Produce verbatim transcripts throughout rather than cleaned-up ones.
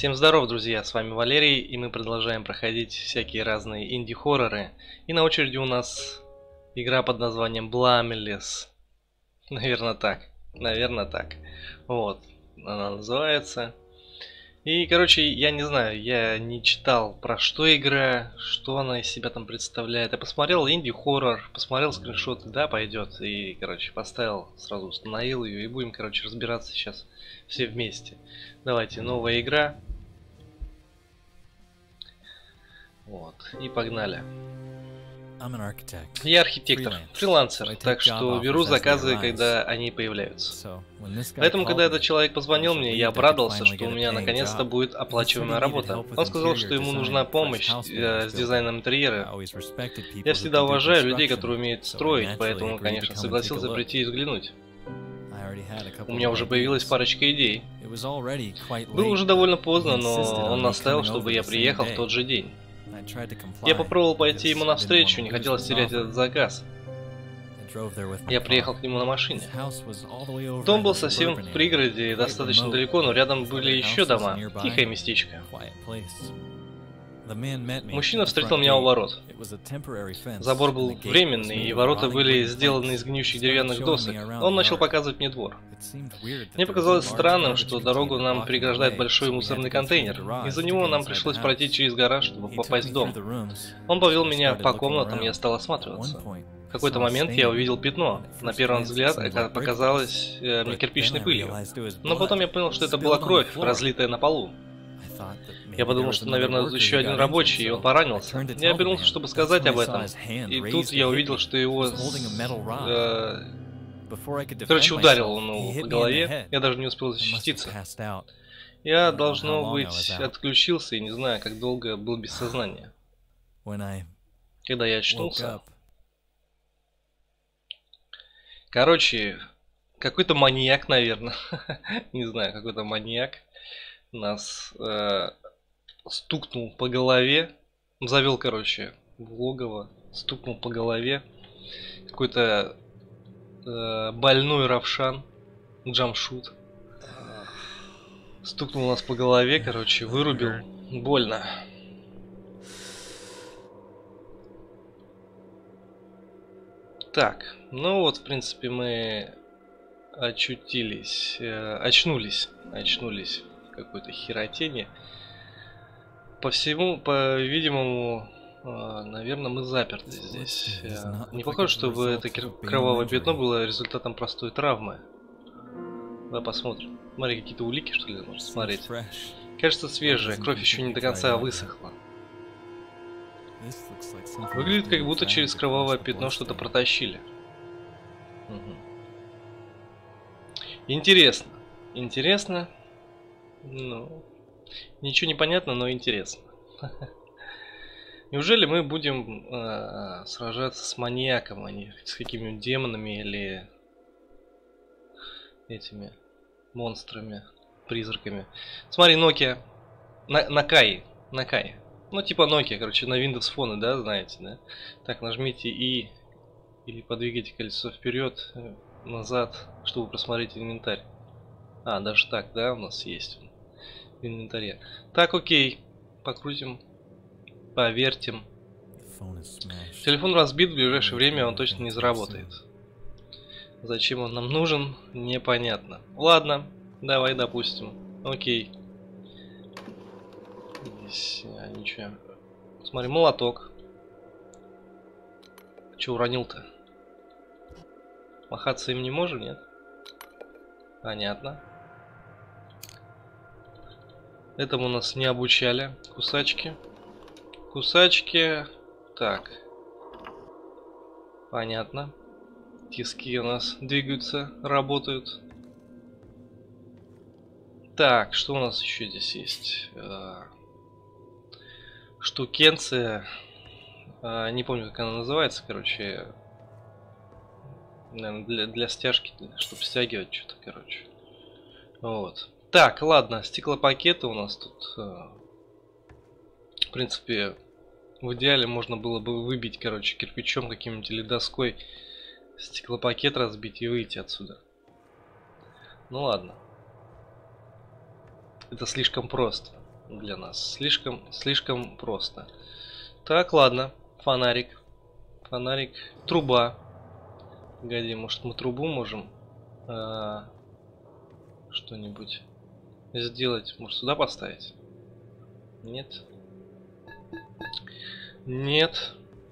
Всем здоров, друзья, с вами Валерий, и мы продолжаем проходить всякие разные инди-хорроры. И на очереди у нас игра под названием Blameless. Наверное так, наверное так. Вот, она называется. И, короче, я не знаю, я не читал, про что игра, что она из себя там представляет. Я посмотрел инди-хоррор, посмотрел скриншоты, да, пойдет. И, короче, поставил, сразу установил ее, и будем, короче, разбираться сейчас все вместе. Давайте, новая игра. Вот, и погнали. Я архитектор, фрилансер, так что беру заказы, когда они появляются. Поэтому, когда этот человек позвонил мне, я обрадовался, что у меня наконец-то будет оплачиваемая работа. Он сказал, что ему нужна помощь э, с дизайном интерьера. Я всегда уважаю людей, которые умеют строить, поэтому, конечно, согласился прийти и взглянуть. У меня уже появилась парочка идей. Было уже довольно поздно, но он настаивал, чтобы я приехал в тот же день. Я попробовал пойти ему навстречу, не хотелось терять этот заказ. Я приехал к нему на машине. Дом был совсем в пригороде, достаточно далеко, но рядом были еще дома. Тихое местечко. Мужчина встретил меня у ворот. Забор был временный, и ворота были сделаны из гниющих деревянных досок. Он начал показывать мне двор. Мне показалось странным, что дорогу нам преграждает большой мусорный контейнер. Из-за него нам пришлось пройти через гараж, чтобы попасть в дом. Он повел меня по комнатам, и я стал осматриваться. В какой-то момент я увидел пятно. На первый взгляд это показалось э, мне кирпичной пылью. Но потом я понял, что это была кровь, разлитая на полу. Я подумал, что, наверное, еще один рабочий, и он поранился. Я обернулся, чтобы сказать об этом. И тут я увидел, что его... Э, короче, ударил он его по голове. Я даже не успел защититься. Я, должно быть, отключился и не знаю, как долго был без сознания. Когда я очнулся... Короче, какой-то маньяк, наверное. Не знаю, какой-то маньяк нас э, стукнул по голове, завел, короче, в логово, стукнул по голове. Какой-то э, больной Равшан, Джамшут, стукнул нас по голове, короче, вырубил, больно. Так, ну вот, в принципе, мы очутились, э, очнулись, очнулись. Какой-то херотени. По всему, по-видимому, наверное, мы заперты здесь. Не похоже, чтобы это кровавое пятно было результатом простой травмы. Давай посмотрим. Смотри, какие-то улики, что ли, можно смотреть. Кажется, свежая, кровь еще не до конца высохла. Выглядит, как будто через кровавое пятно что-то протащили. Угу. Интересно. Интересно. Ну, ничего не понятно, но интересно. Неужели мы будем э, сражаться с маньяком, а не с какими-нибудь демонами или этими монстрами, призраками? Смотри, Nokia. На, на Кай. На Кай. Ну, типа Nokia, короче, на Windows Phone, да, знаете, да? Так, нажмите И или подвигайте колесо вперед, назад, чтобы просмотреть инвентарь. А, даже так, да, у нас есть в инвентаре. Так, окей. Покрутим. Повертим. Телефон разбит, в ближайшее время он точно не заработает. Зачем он нам нужен, непонятно. Ладно, давай допустим. Окей. Здесь а, ничего. Смотри, молоток. Че уронил-то? Махаться им не можем, нет? Понятно. Этому нас не обучали. Кусачки. Кусачки. Так. Понятно. Тиски у нас двигаются, работают. Так, что у нас еще здесь есть? Штукенция. Не помню, как она называется, короче. Наверное, для, для стяжки, чтобы стягивать что-то, короче. Вот. Так, ладно, стеклопакеты у нас тут. В принципе, в идеале можно было бы выбить, короче, кирпичом каким-нибудь или доской стеклопакет разбить и выйти отсюда. Ну ладно. Это слишком просто. для нас. Слишком, слишком просто. Так, ладно. Фонарик. Фонарик. Труба. Погоди, может мы трубу можем а, что-нибудь сделать? Может сюда поставить? Нет. Нет.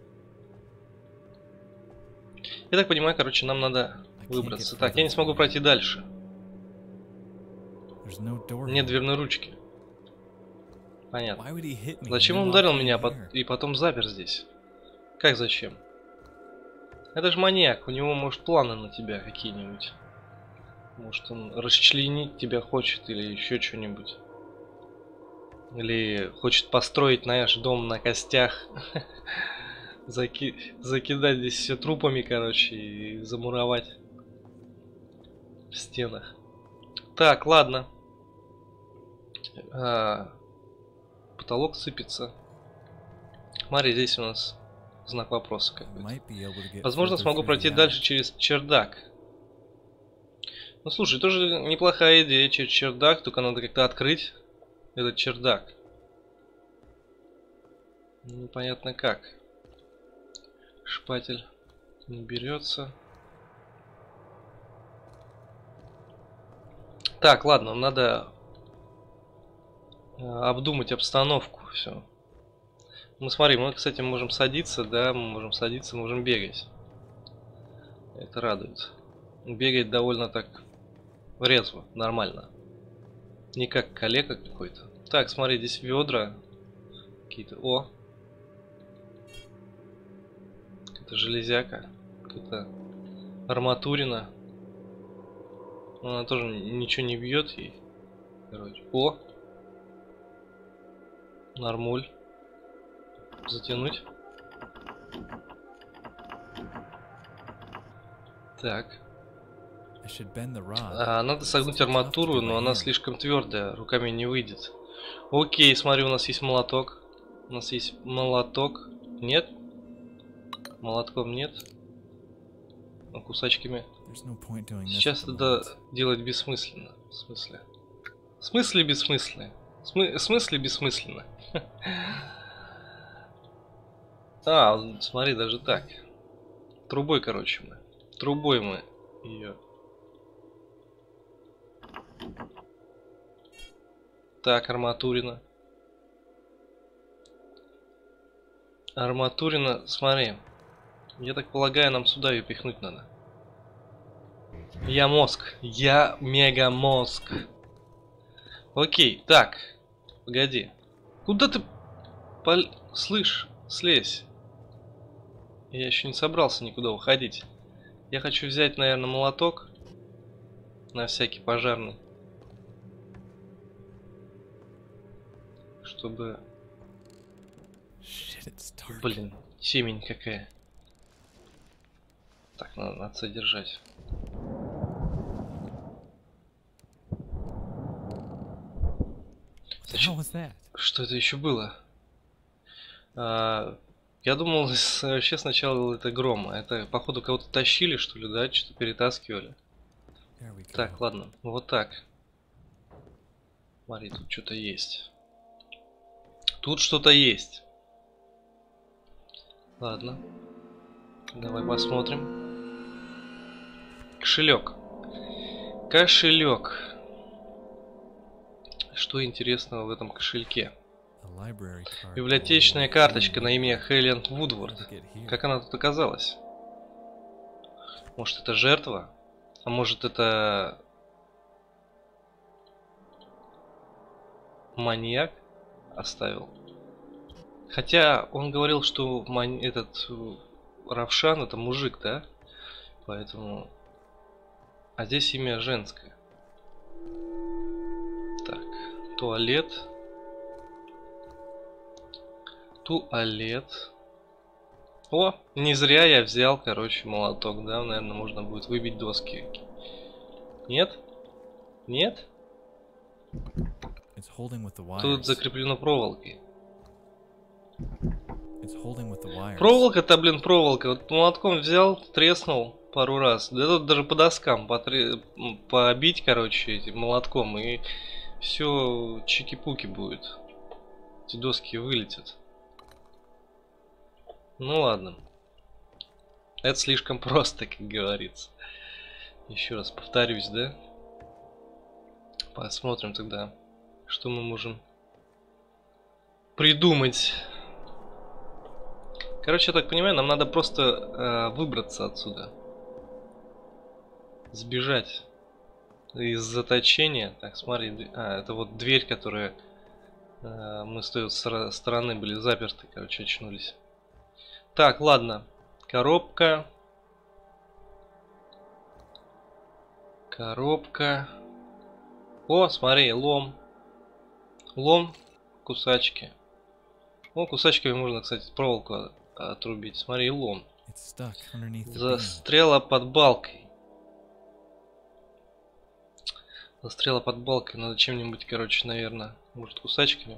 Я так понимаю, короче, нам надо выбраться. Так, я не смогу пройти дальше. Нет дверной ручки. Понятно. Зачем он ударил меня и потом запер здесь? Как зачем? Это же маньяк, у него может планы на тебя какие-нибудь. Может он расчленить тебя хочет или еще что-нибудь. Или хочет построить наш дом на костях. Заки... Закидать здесь все трупами, короче, и замуровать в стенах. Так, ладно. А... Потолок сыпется. Смотри, здесь у нас знак вопроса какой-то. Возможно, смогу пройти дальше через чердак. Ну слушай, тоже неплохая идея через чердак, только надо как-то открыть этот чердак. Непонятно как. Шпатель не берется. Так, ладно, надо обдумать обстановку. Все. Ну смотри, мы, кстати, можем садиться, да, мы можем садиться, можем бегать. Это радует. Бегает довольно так резво, нормально. Не как калека какой-то. Так, смотри, здесь ведра какие-то. О! Какая-то железяка. Какая-то арматурина. Но она тоже ничего не бьет ей. Короче. О! Нормуль. Затянуть. Так. А, надо согнуть арматуру, но она слишком твердая, руками не выйдет. Окей, смотри, у нас есть молоток. У нас есть молоток. Нет? Молотком нет. Ну, кусачками. Сейчас это делать бессмысленно. В смысле? В смысле бессмысленно? В смысле бессмысленно? А, смотри, даже так. Трубой, короче, мы. Трубой мы ее. Так, арматурина. Арматурина, смотри. Я так полагаю, нам сюда ее пихнуть надо. Я мозг. Я мега мозг. Окей, так. Погоди. Куда ты... Пол... Слышь, слезь. Я еще не собрался никуда уходить. Я хочу взять, наверное, молоток. На всякий пожарный. Чтобы... Блин, темень какая. Так, надо, надо содержать. Зачем? Что это еще было? А, я думал, вообще сначала это гром. Это, походу, кого-то тащили, что ли, да? Что-то перетаскивали. Так, ладно. Вот так. Смотри, тут что-то есть. Тут что-то есть. Ладно. Давай посмотрим. Кошелек. Кошелек. Что интересного в этом кошельке? Библиотечная карточка на имя Хелен Вудворд. Как она тут оказалась? Может, это жертва? А может, это... маньяк оставил? Хотя он говорил, что ман... этот Равшан это мужик, да? Поэтому... А здесь имя женское. Так, туалет. Туалет. О, не зря я взял, короче, молоток, да? Наверное, можно будет выбить доски. Нет? Нет? Тут закреплено проволокой. Проволока-то, блин, проволока. Вот молотком взял, треснул пару раз. Да тут даже по доскам потре... побить, короче, этим молотком, и все чики-пуки будет. эти доски вылетят. Ну ладно. Это слишком просто, как говорится. Еще раз повторюсь, да? Посмотрим тогда, что мы можем придумать. Короче, я так понимаю, нам надо просто э, выбраться отсюда. Сбежать из заточения. Так, смотри. А, это вот дверь, которая... Э, мы с той стороны были заперты, короче, очнулись. Так, ладно. Коробка. Коробка. О, смотри, лом. Лом, кусачки. О, кусачками можно, кстати, проволоку отрубить. Смотри, лом. Застряла под балкой. Застряла под балкой. Надо чем-нибудь, короче, наверное. Может, кусачками?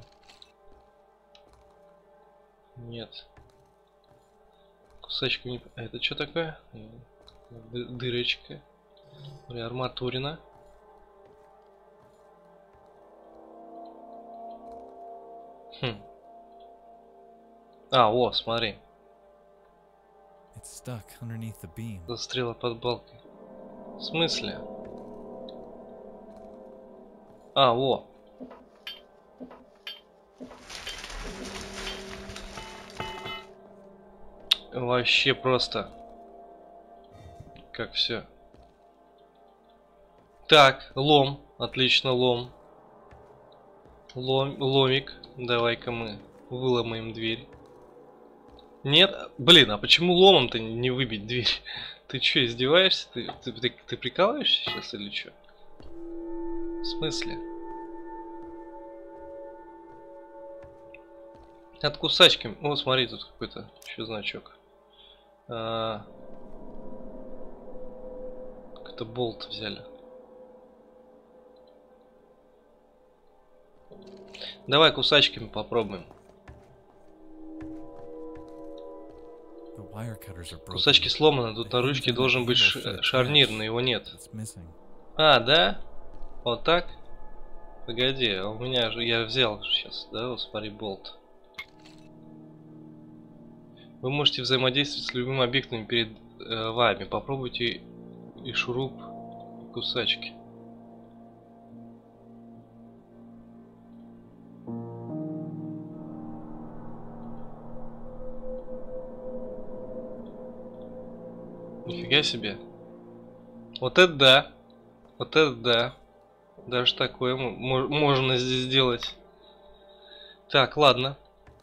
Нет. Кусачками. А это что такое? Ды дырочка. Смотри, арматурина. Хм. А, о, смотри. Застряла под балкой. В смысле? А, о. Вообще просто. Как все. Так, лом. Отлично, лом. Лом, ломик. Давай-ка мы выломаем дверь. Нет? Блин, а почему ломом-то не выбить дверь? Ты что, издеваешься? Ты, ты, ты, ты прикалываешься сейчас или что? В смысле? От кусачками. О, смотри, тут какой-то еще значок. А... Какой-то болт взяли. Давай кусачками попробуем. Кусачки сломаны, тут на ручке должен быть шарнир, но его нет. А, да? Вот так? Погоди, а у меня же я взял сейчас, да, вот смотри, болт. Вы можете взаимодействовать с любым объектом перед э, вами. Попробуйте и шуруп, и кусачки. Нифига себе. Вот это да. Вот это да. Даже такое можно здесь сделать. Так, ладно.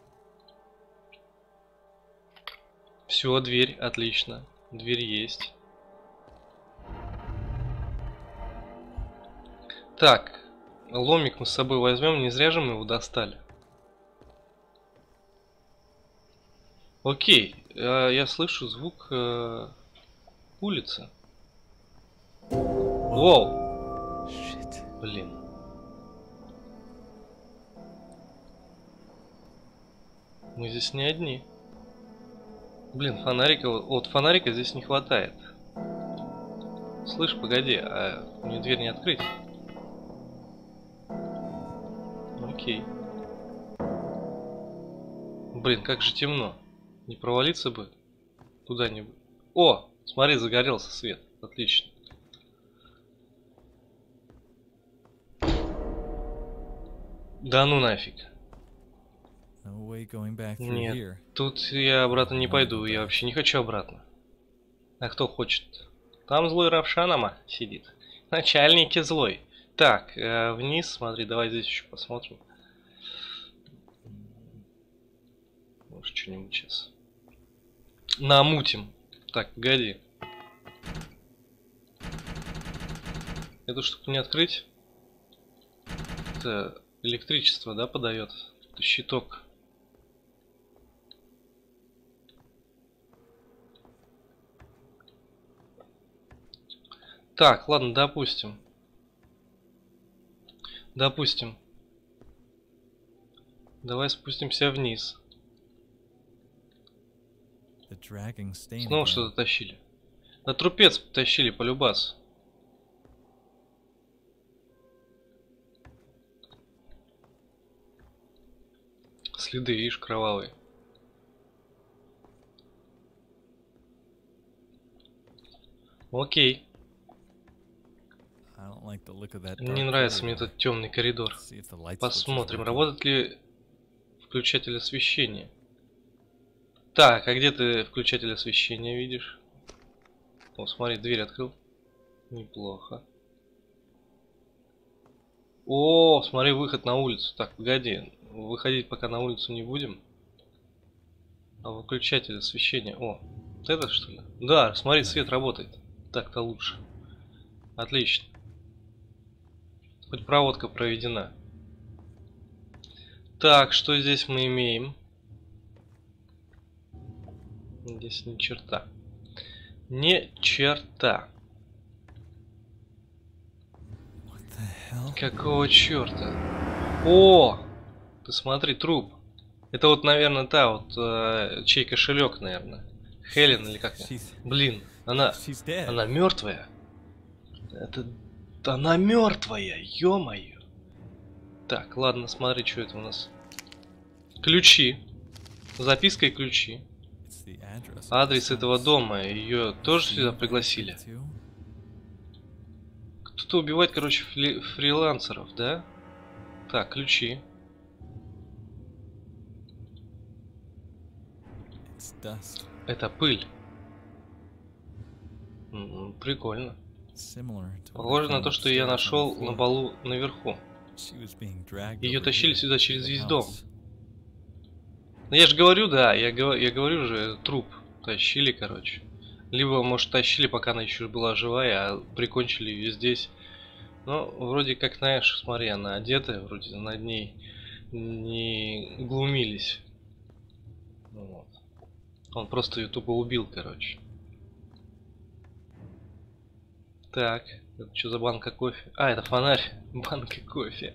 Все, дверь, отлично. Дверь есть. Так, ломик мы с собой возьмем, не зря же мы его достали. Окей, я слышу звук э, улицы. Воу! Блин. Мы здесь не одни. Блин, фонарика, вот фонарика здесь не хватает. Слышь, погоди, а мне дверь не открыть? Окей. Блин, как же темно. Не провалиться бы куда-нибудь. О, смотри, загорелся свет. Отлично. Да ну нафиг. Нет, тут я обратно не пойду. Я вообще не хочу обратно. А кто хочет? Там злой Равшанама сидит. Начальники злой. Так, э, вниз, смотри, давай здесь еще посмотрим. Может, что-нибудь сейчас намутим. Так, погоди. Эту штуку не открыть? Это электричество, да, подает? Это щиток. Так, ладно, допустим. Допустим. Давай спустимся вниз. Снова что-то тащили. На трупец тащили полюбас. следы, видишь, кровавые. Окей. Не нравится мне этот темный коридор. Посмотрим, работает ли включатель освещения. Так, а где ты включатель освещения видишь? О, смотри, дверь открыл. Неплохо. О, смотри, выход на улицу. Так, погоди. Выходить пока на улицу не будем. А выключатель освещения. О, вот это что ли? Да, смотри, свет работает. Так-то лучше. Отлично. Хоть проводка проведена. Так, что здесь мы имеем? Здесь ни черта. Ни черта. Какого черта? О! Ты смотри, труп. Это вот, наверное, та вот, э, чей кошелек, наверное. Хелен или как? Блин, она, она мертвая. Это, она мертвая, ё-моё. Так, ладно, смотри, что это у нас. Ключи. Записка и ключи. Адрес этого дома. Ее тоже сюда пригласили. Кто-то убивает, короче, фри фрилансеров, да? Так, ключи. Это пыль. М-м, прикольно. Похоже на то, что я нашел на полу наверху. Ее тащили сюда через весь дом. Ну я же говорю, да, я, я говорю же, труп тащили, короче. Либо, может, тащили, пока она еще была живая, а прикончили ее здесь. Ну, вроде как, знаешь, смотри, она одетая, вроде над ней не глумились. Вот. Он просто ее тупо убил, короче. Так, это что за банка кофе? А, это фонарь. Банка кофе.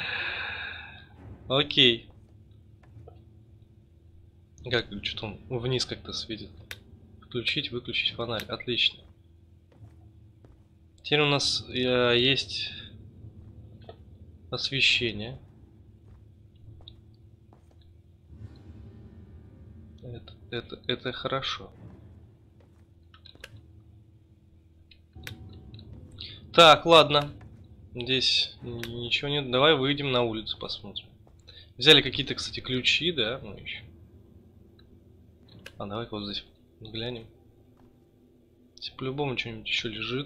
Окей. Как, что-то он вниз как-то светит. Включить, выключить фонарь. Отлично. Теперь у нас э, есть освещение. Это, это, это хорошо. Так, ладно. Здесь ничего нет. Давай выйдем на улицу, посмотрим. Взяли какие-то, кстати, ключи, да? Ну, еще. А давай-ка вот здесь глянем. Здесь по-любому что-нибудь еще лежит.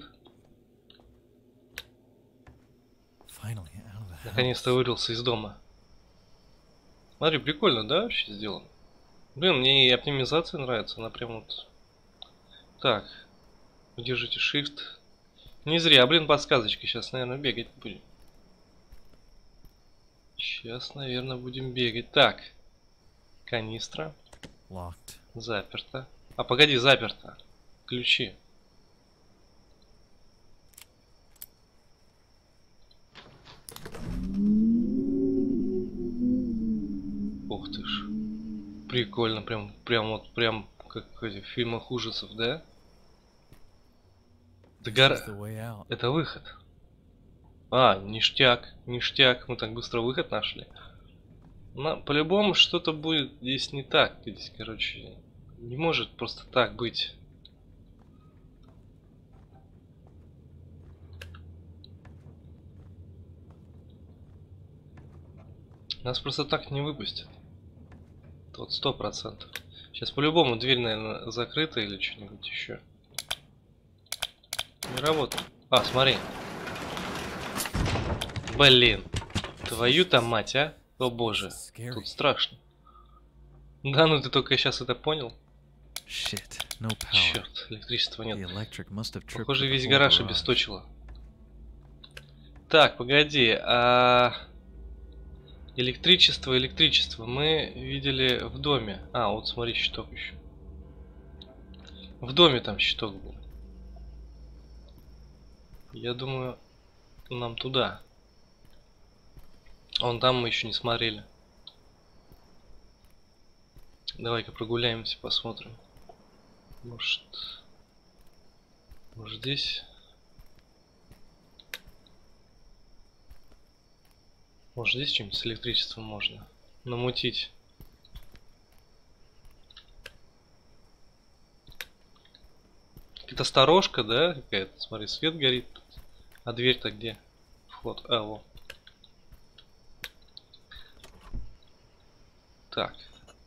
Наконец-то вырвался из дома. Смотри, прикольно, да, вообще сделано? Блин, мне и оптимизация нравится, она прям вот... Так, держите Shift. Не зря, блин, подсказочка. Сейчас, наверное, бегать будем. Сейчас, наверное, будем бегать. Так, канистра. Заперто. А, погоди, заперто. Ключи. Ух ты ж. Прикольно, прям, прям вот, прям как в этих фильмах ужасов, да? Это, гора... Это выход. А, ништяк, ништяк. Мы так быстро выход нашли. Но по-любому что-то будет здесь не так. Здесь, короче, не может просто так быть. Нас просто так не выпустят. Вот сто процентов. Сейчас по-любому дверь, наверное, закрыта или что-нибудь еще. Не работает. А, смотри. Блин. Твою-то мать, а? О боже. Тут страшно. Да, ну ты только сейчас это понял. Черт, электричества нет. Похоже, весь гараж обесточило. Так, погоди, а... Электричество, электричество мы видели в доме. А, вот смотри, щиток еще. В доме там щиток был. Я думаю, нам туда. Вон там мы еще не смотрели. Давай-ка прогуляемся, посмотрим. Может... Может здесь... Может здесь что-нибудь с электричеством можно намутить. Это сторожка, да? Какая-то. Смотри, свет горит. А дверь-то где? Вход. А, во. Так.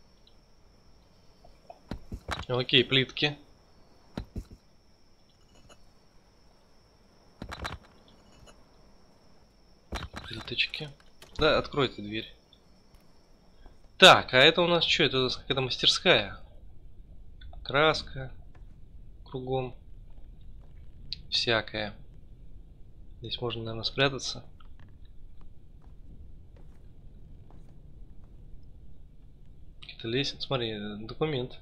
Окей, плитки. Плиточки. Да, открой эту дверь. Так, а это у нас что? Это какая-то мастерская. Краска. Кругом. Всякое. Здесь можно, наверное, спрятаться. Какие-то лестницы. Смотри, документы.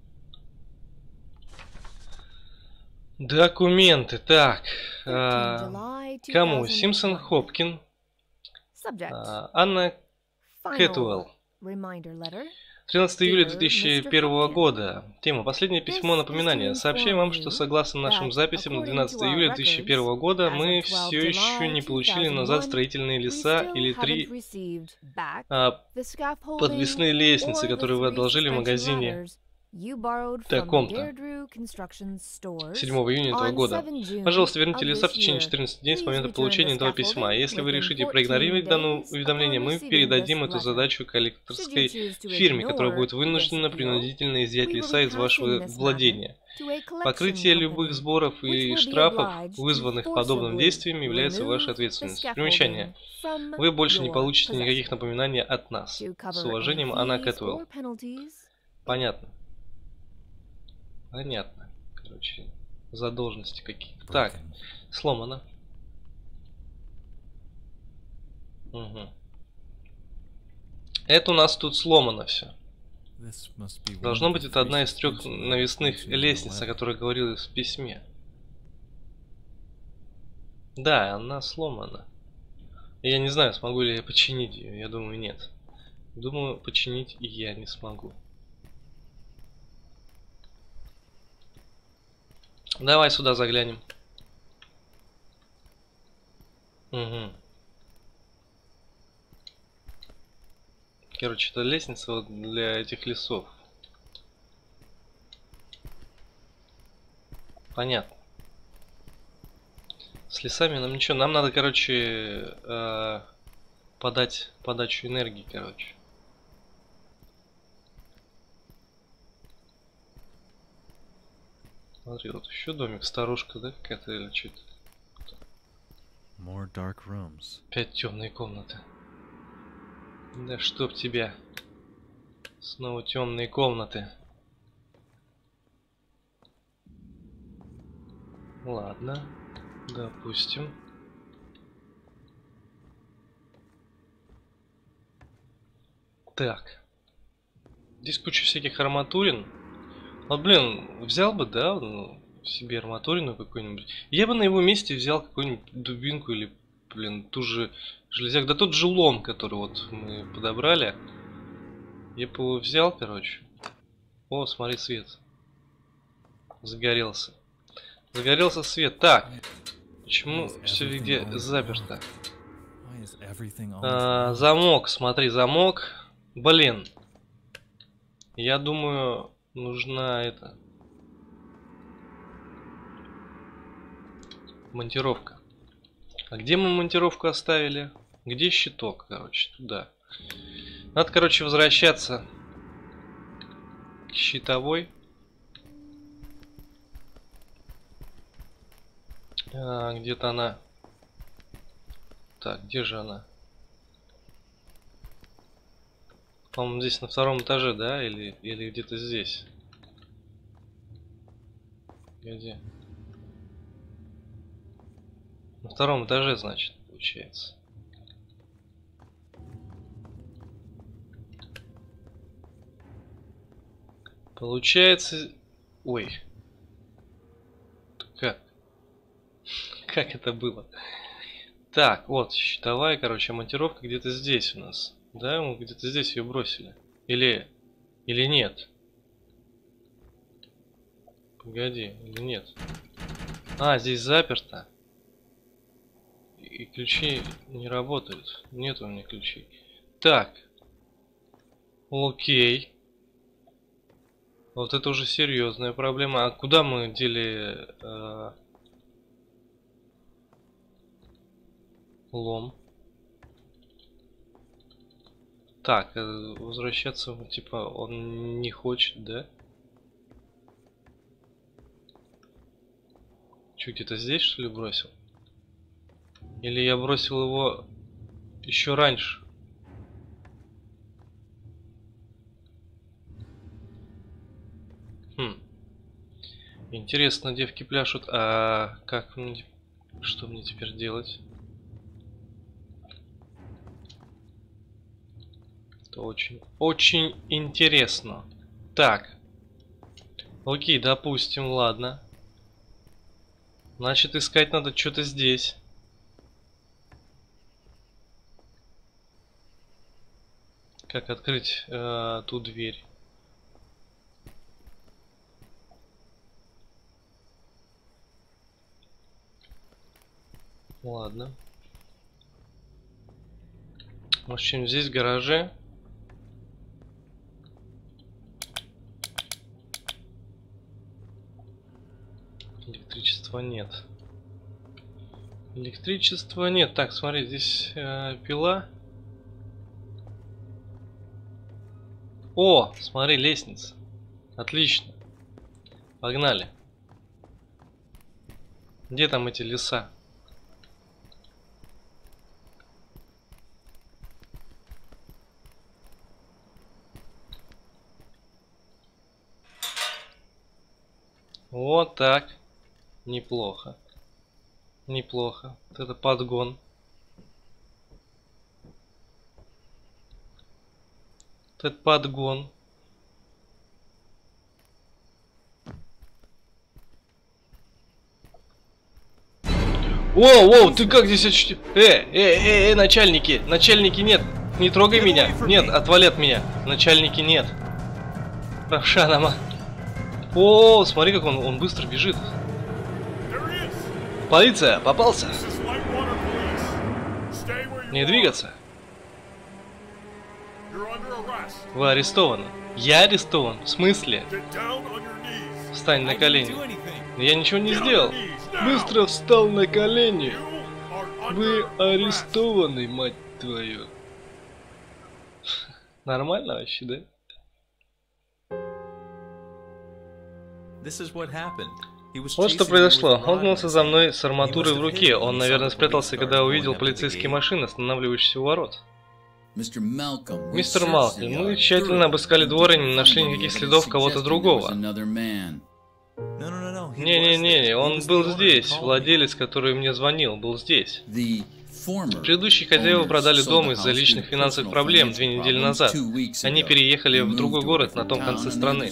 Документы. Так. А, кому? Симпсон Хопкин. А, Анна Кэтуэлл. тринадцатого июля две тысячи первого года. Тема. Последнее письмо напоминания. Сообщаем вам, что согласно нашим записям на двенадцатое июля две тысячи первого года мы все еще не получили назад строительные леса или три а, подвесные лестницы, которые вы одолжили в магазине таком-то седьмого июня этого года. Пожалуйста, верните леса в течение четырнадцати дней с момента получения этого письма. Если вы решите проигнорировать данное уведомление, мы передадим эту задачу коллекторской фирме, которая будет вынуждена принудительно изъять леса из вашего владения. Покрытие любых сборов и штрафов, вызванных подобным действием, является вашей ответственностью. Примечание. Вы больше не получите никаких напоминаний от нас. С уважением, Анна Кэтуэлл. Понятно. Понятно. Короче, задолженности какие-то. Так, сломано. Угу. Это у нас тут сломано все. Должно быть, это одна из трех навесных лестниц, о которой говорилось в письме. Да, она сломана. Я не знаю, смогу ли я починить ее. Я думаю, нет. Думаю, починить и я не смогу. Давай сюда заглянем. Угу. Короче, это лестница вот для этих лесов. Понятно. С лесами нам ничего. Нам надо, короче, э, подать подачу энергии, короче. Смотри, вот еще домик, старушка, да, какая-то или что-то. Опять темные комнаты. Да чтоб тебя. Снова темные комнаты. Ладно, допустим. Так. Здесь куча всяких арматурин. Вот, блин, взял бы, да, ну, себе арматурину какую-нибудь. Я бы на его месте взял какую-нибудь дубинку или, блин, ту же железяк. Да тот же лом, который вот мы подобрали. Я бы его взял, короче. О, смотри, свет. Загорелся. Загорелся свет. Так. Почему все везде заперто? А, замок, смотри, замок. Блин. Я думаю... Нужна это монтировка. А где мы монтировку оставили? Где щиток, короче, туда. Надо, короче, возвращаться к щитовой. А, где-то она. Так, где же она? По-моему, здесь на втором этаже, да? Или, или где-то здесь? Где? На втором этаже, значит, получается. Получается... Ой. Как? Как это было? Так, вот, щитовая, короче, монтировка где-то здесь у нас. Да, мы где-то здесь ее бросили. Или... Или нет? Погоди, или нет? А, здесь заперто. И ключи не работают. Нет у меня ключей. Так. Окей. Вот это уже серьезная проблема. А куда мы дели э, лом? Так, э, возвращаться, типа, он не хочет, да? Чё, где-то здесь, что ли, бросил? Или я бросил его еще раньше? Хм. Интересно, девки пляшут. А как мне... Что мне теперь делать? Это очень... Очень интересно. Так. Окей, допустим, ладно. Значит, искать надо что-то здесь. Как открыть э, ту дверь? Ладно. Может, чем здесь в гараже? Электричества нет. Электричества нет. Так, смотри, здесь э, пила. О, смотри, лестница. Отлично. Погнали. Где там эти леса? Вот так. Неплохо. Неплохо. Вот это подгон. Вот это подгон. Воу, воу, ты как здесь очутил? Э, э, э, э, начальники, начальники нет. Не трогай меня. Нет, отвали от меня. Начальники нет. Равшанама. О, смотри, как он, он быстро бежит. Полиция, попался. Не двигаться. Вы арестованы. Я арестован? В смысле? Встань на колени. Я ничего не сделал. Быстро встал на колени. Вы арестованы, мать твою. Нормально вообще, да? Вот что произошло. Он гнался за мной с арматурой в руке. Он, наверное, спрятался, когда увидел полицейские машины, останавливающиеся у ворот. Мистер Малкольм, мы тщательно обыскали двор и не нашли никаких следов кого-то другого. Не-не-не, он был здесь. Владелец, который мне звонил, был здесь. Предыдущие хозяева продали дом из-за личных финансовых проблем две недели назад. Они переехали в другой город на том конце страны.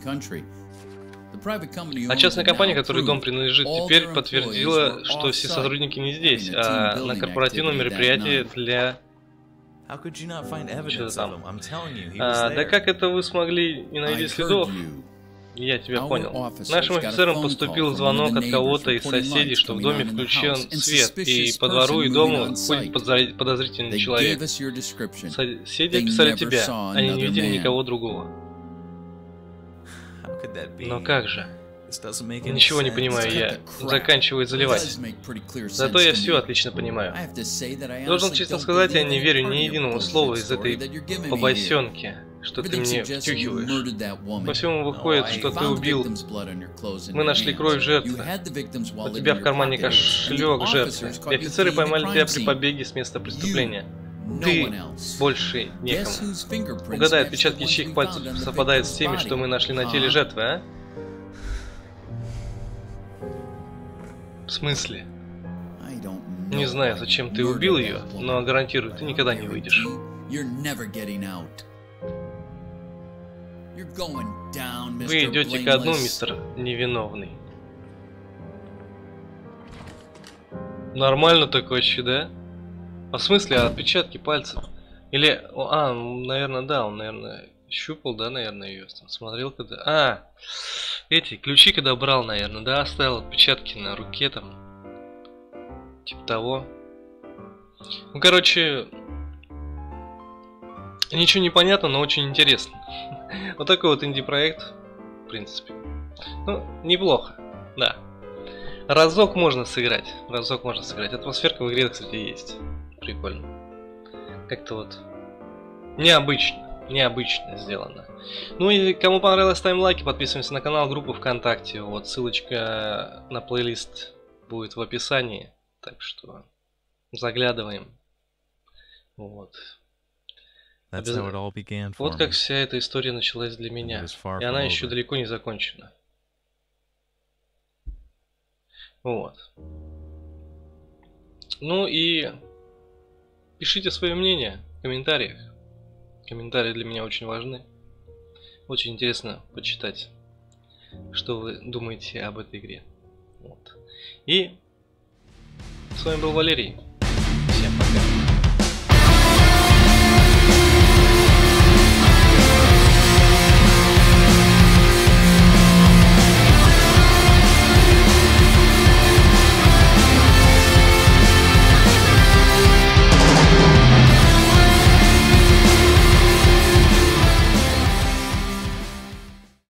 А частная компания, которой дом принадлежит, теперь подтвердила, что все сотрудники не здесь, а на корпоративном мероприятии для... Что-то там. А, да как это вы смогли не найти следов? Я тебя понял. Нашим офицерам поступил звонок от кого-то из соседей, что в доме включен свет, и по двору и дому ходит подозрительный человек. Соседи описали тебя, они не видели никого другого. Но как же? Ничего не понимаю я. Заканчивает заливать. Зато я все отлично понимаю. Должен честно сказать, я не верю ни единому слову из этой побосенки, что ты мне втюхиваешь. По всему выходит, что ты убил. Мы нашли кровь жертвы. У тебя в кармане кошелек жертвы. И офицеры поймали тебя при побеге с места преступления. Ты больше некому. Угадай, отпечатки чьих пальцев совпадают с теми, что мы нашли на теле жертвы, а? В смысле? Не знаю, зачем ты убил ее, но гарантирую, ты никогда не выйдешь. Вы идете ко дну, мистер Невиновный. Нормально так вообще, да? А в смысле, отпечатки пальцев? Или... А, наверное, да, он, наверное, щупал, да, наверное, ее. Смотрел, когда... А, эти ключи, когда брал, наверное, да, оставил отпечатки на руке там. Типа того. Ну, короче... Ничего не понятно, но очень интересно. Вот такой вот инди-проект. в принципе. Ну, неплохо, да. Разок можно сыграть. Разок можно сыграть. Атмосферка в игре, кстати, есть. Прикольно. Как-то вот необычно. Необычно сделано. Ну и кому понравилось, ставим лайки, подписываемся на канал, группу ВКонтакте. Вот ссылочка на плейлист будет в описании. Так что заглядываем. Вот. Обяз... Вот как вся эта история началась для меня. И она еще далеко не закончена. Вот. Ну и пишите свое мнение в комментариях. Комментарии для меня очень важны. Очень интересно почитать, что вы думаете об этой игре. Вот. И с вами был Валерий.